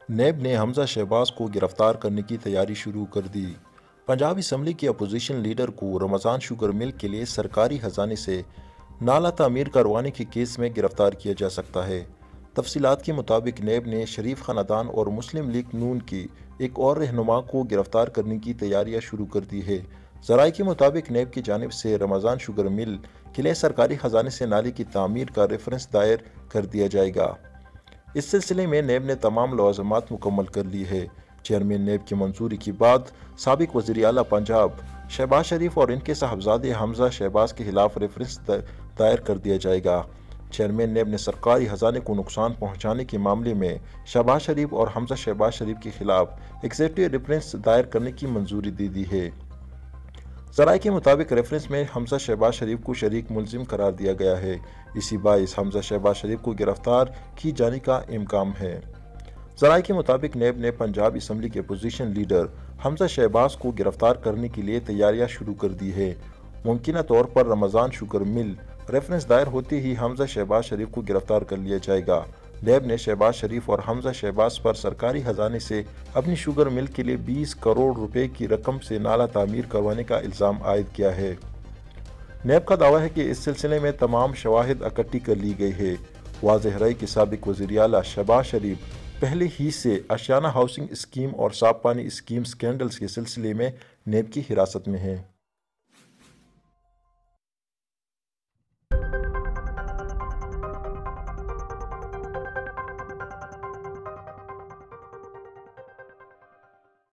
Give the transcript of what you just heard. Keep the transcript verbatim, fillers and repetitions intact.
NAB نے حمزہ شہباز کو گرفتار کرنے کی تیاری شروع کر دی۔ پنجاب اسمبلی کے اپوزیشن لیڈر کو رمضان شوگر مل کے لیے سرکاری خزانے سے نالہ تعمیر کروانے کے کیس میں گرفتار کیا جا سکتا ہے۔ تفصیلات کے مطابق نیب نے شریف خاندان اور مسلم لیگ نون کی ایک اور رہنما کو گرفتار کرنے کی تیاریاں شروع کر دی ہے۔ ذرائع کے مطابق نیب کی جانب سے رمضان شوگر مل کے لیے سرکاری خزانے سے نالے کی تعمیر کا ریفرنس دائر کر دیا جائے گا۔ اس سلسلے میں نیب نے تمام لوازمات مکمل کر لی ہے۔ چیئرمین نیب کی منظوری کے بعد سابق وزیر اعلیٰ پنجاب شہباز شریف اور ان کے صاحبزادے حمزہ شہباز کے خلاف ریفرنس دائر کر دیا جائے گا۔ چیئرمین نیب نے سرکاری خزانے کو نقصان پہنچانے کے معاملے میں شہباز شریف اور حمزہ شہباز شریف کے خلاف ایگزیکٹو ریفرنس دائر کرنے کی منظوری دے دی ہے۔ ذرائع کے مطابق ریفرنس میں حمزہ شہباز شریف کو شریک ملزم قرار دیا گیا ہے۔ اسی باعث حمزہ شہباز شریف کو گرفتار کی جانے کا امکان ہے۔ ذرائع کے مطابق نیب نے پنجاب اسمبلی کے اپوزیشن لیڈر حمزہ شہباز کو گرفتار کرنے کے لیے تیاریاں شروع کر دی ہے۔ ممکنہ طور پر رمضان شوگر مل ریفرنس دائر ہوتے ہی حمزہ شہباز شریف کو گرفتار کر لیا جائے گا۔ نیب نے شہباز شریف اور حمزہ شہباز پر سرکاری خزانے سے اپنی شوگر مل کے لیے بیس کروڑ روپے کی رقم سے نالہ تعمیر کروانے کا الزام عائد کیا ہے۔ نیب کا دعویٰ ہے کہ اس سلسلے میں تمام شواہد اکٹھی کر لی گئی ہے۔ واضح رہے کہ سابق وزیر اعلیٰ شہباز شریف پہلے ہی سے اشیانہ ہاؤسنگ اسکیم اور صاف پانی اسکیم سکینڈلز کے سلسلے میں نیب کی حراست میں ہیں۔